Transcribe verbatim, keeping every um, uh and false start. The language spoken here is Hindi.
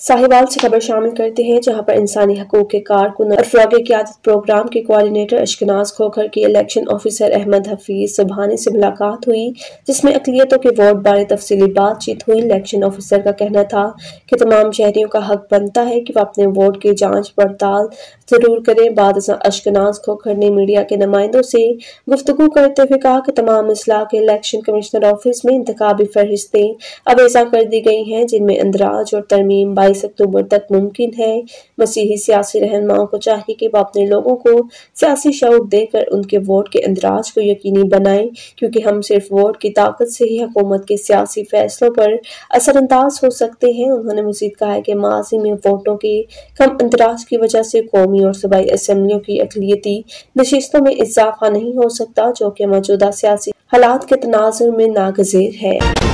साहिवाल से खबर शामिल करते हैं, जहां पर इंसानी हकूक के कारकुन और अफराग क़यादत प्रोग्राम के कोऑर्डिनेटर अशकनाज खोखर की इलेक्शन ऑफिसर अहमद हफीज सुबहानी से मुलाकात हुई, जिसमें अक़लियतों के वोट बारे तफसीली बातचीत हुई। इलेक्शन ऑफिसर का कहना था कि तमाम शहरियों का हक बनता है कि वह अपने वोट की जांच पड़ताल जरूर करें। बाद अशकनाज खोखर ने मीडिया के नुमाइंदों से गुफ्तगू करते हुए कहा कि तमाम अजला के इलेक्शन कमिश्नर ऑफिस में इंतखाबी फहरिस्तें अवेजा कर दी गई हैं, जिनमें इंदराज और तरमीम बाईस अक्टूबर तक मुमकिन है। मसीही सियासी रहनुमाओं को चाहिए कि वह अपने लोगों को सियासी शऊर देकर उनके वोट के इंदराज को यकीनी बनाएं, क्योंकि हम सिर्फ वोट की ताकत से ही हुकूमत के सियासी फैसलों पर असरअंदाज हो सकते हैं। उन्होंने मजीद कहा है कि माजी में वोटों के कम इंदराज की वजह से कौमी और सूबाई असम्बलियों की अक़लियती नशिस्तों में इजाफा नहीं हो सकता, जो कि मौजूदा सियासी हालात के तनाजुर में नागज़ीर है।